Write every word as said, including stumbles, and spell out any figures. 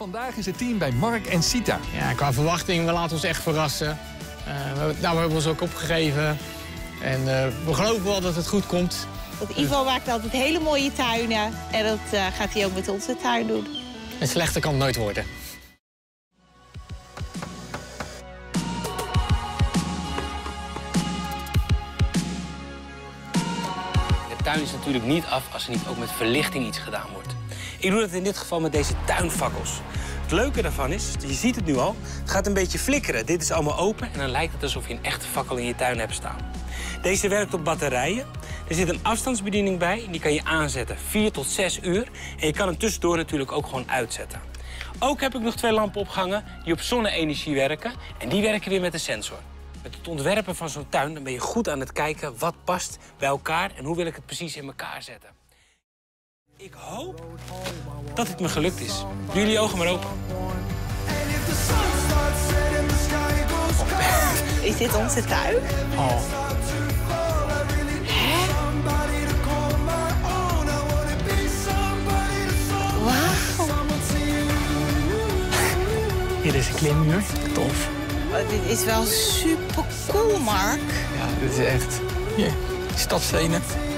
Vandaag is het team bij Mark en Sita. Ja, qua verwachting, we laten ons echt verrassen. Uh, we, nou, we hebben ons ook opgegeven. En uh, we geloven wel dat het goed komt. Want Ivo maakt altijd hele mooie tuinen. En dat uh, gaat hij ook met onze tuin doen. En slechter kan het nooit worden. De tuin is natuurlijk niet af als er niet ook met verlichting iets gedaan wordt. Ik doe dat in dit geval met deze tuinfakkels. Het leuke daarvan is, je ziet het nu al, het gaat een beetje flikkeren. Dit is allemaal open en dan lijkt het alsof je een echte fakkel in je tuin hebt staan. Deze werkt op batterijen. Er zit een afstandsbediening bij en die kan je aanzetten, vier tot zes uur. En je kan hem tussendoor natuurlijk ook gewoon uitzetten. Ook heb ik nog twee lampen opgehangen die op zonne-energie werken. En die werken weer met een sensor. Met het ontwerpen van zo'n tuin dan ben je goed aan het kijken wat past bij elkaar en hoe wil ik het precies in elkaar zetten. Ik hoop dat het me gelukt is. Doe jullie ogen maar open. Is dit onze tuin? Oh. Hè? Wauw. Hier is een klimmuur. Tof. Oh, dit is wel super cool, Mark. Ja, dit is echt... Hier, stadstenen.